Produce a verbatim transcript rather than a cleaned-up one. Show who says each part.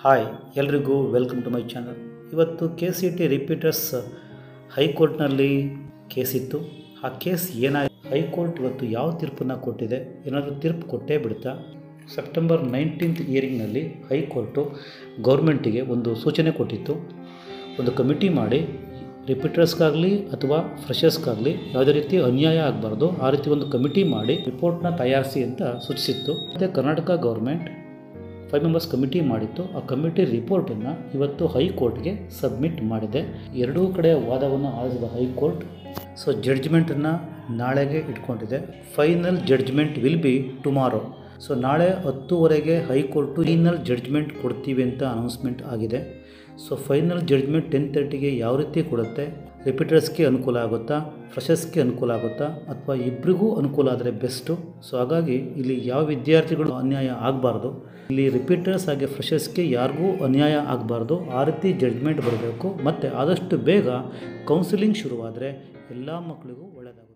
Speaker 1: Hi ಎಲ್ರಿಗೂ welcome to my channel. ಇವತ್ತು K C T repeaters ಹೈಕೋರ್ಟ್ನಲ್ಲಿ ಕೇಸ್ ಇತ್ತು. ಆ ಕೇಸ್ ಏನಾಯಿತು, ಹೈಕೋರ್ಟ್ ಇವತ್ತು ಯಾವ ತೀರ್ಪನ್ನು ಕೊಟ್ಟಿದೆ, ಏನಾದರೂ ತೀರ್ಪು ಕೊಟ್ಟೇ ಬಿಡುತ್ತಾ? ಸೆಪ್ಟೆಂಬರ್ ನೈನ್ಟೀನ್ತ್ ಹಿಯರಿಂಗ್ನಲ್ಲಿ ಹೈಕೋರ್ಟು ಗೌರ್ಮೆಂಟಿಗೆ ಒಂದು ಸೂಚನೆ ಕೊಟ್ಟಿತ್ತು. ಒಂದು ಕಮಿಟಿ ಮಾಡಿ ರಿಪೀಟರ್ಸ್ಗಾಗಲಿ ಅಥವಾ ಫ್ರೆಷರ್ಸ್ಗಾಗಲಿ ಯಾವುದೇ ರೀತಿ ಅನ್ಯಾಯ ಆಗಬಾರ್ದು, ಆ ರೀತಿ ಒಂದು ಕಮಿಟಿ ಮಾಡಿ ರಿಪೋರ್ಟ್ನ ತಯಾರಿಸಿ ಅಂತ ಸೂಚಿಸಿತ್ತು. ಮತ್ತು Karnataka government five members committee ಮಾಡಿತ್ತು. ಆ ಕಮಿಟಿ ರಿಪೋರ್ಟನ್ನು ಇವತ್ತು ಹೈಕೋರ್ಟ್ಗೆ ಸಬ್ಮಿಟ್ ಮಾಡಿದೆ. ಎರಡೂ ಕಡೆ ವಾದವನ್ನು ಆಲಿಸಿದ ಹೈಕೋರ್ಟ್ ಸೊ ಜಡ್ಜ್ಮೆಂಟನ್ನು ನಾಳೆಗೆ ಇಟ್ಕೊಂಡಿದೆ. Final judgement will be tomorrow. So ನಾಳೆ ಹತ್ತುವರೆಗೆ ಹೈಕೋರ್ಟು ಫೈನಲ್ ಜಡ್ಜ್ಮೆಂಟ್ ಕೊಡ್ತೀವಿ ಅಂತ ಅನೌನ್ಸ್ಮೆಂಟ್ ಆಗಿದೆ. ಸೊ ಫೈನಲ್ ಜಡ್ಜ್ಮೆಂಟ್ ಟೆನ್ ತರ್ಟಿಗೆ ಯಾವ ರೀತಿ ಕೊಡುತ್ತೆ, ರಿಪೀಟರ್ಸ್ಗೆ ಅನುಕೂಲ ಆಗುತ್ತಾ, ಫ್ರೆಷರ್ಸ್ಗೆ ಅನುಕೂಲ ಆಗುತ್ತಾ, ಅಥವಾ ಇಬ್ಬರಿಗೂ ಅನುಕೂಲ ಆದರೆ ಬೆಸ್ಟು. ಸೊ ಹಾಗಾಗಿ ಇಲ್ಲಿ ಯಾವ ವಿದ್ಯಾರ್ಥಿಗಳು ಅನ್ಯಾಯ ಆಗಬಾರ್ದು, ಇಲ್ಲಿ ರಿಪೀಟರ್ಸ್ ಹಾಗೆ ಫ್ರೆಷರ್ಸ್ಗೆ ಯಾರಿಗೂ ಅನ್ಯಾಯ ಆಗಬಾರ್ದು, ಆ ರೀತಿ ಜಡ್ಜ್ಮೆಂಟ್ ಬರಬೇಕು. ಮತ್ತು ಆದಷ್ಟು ಬೇಗ ಕೌನ್ಸಿಲಿಂಗ್ ಶುರುವಾದರೆ ಎಲ್ಲ ಮಕ್ಕಳಿಗೂ ಒಳ್ಳೆಯದಾಗುತ್ತೆ.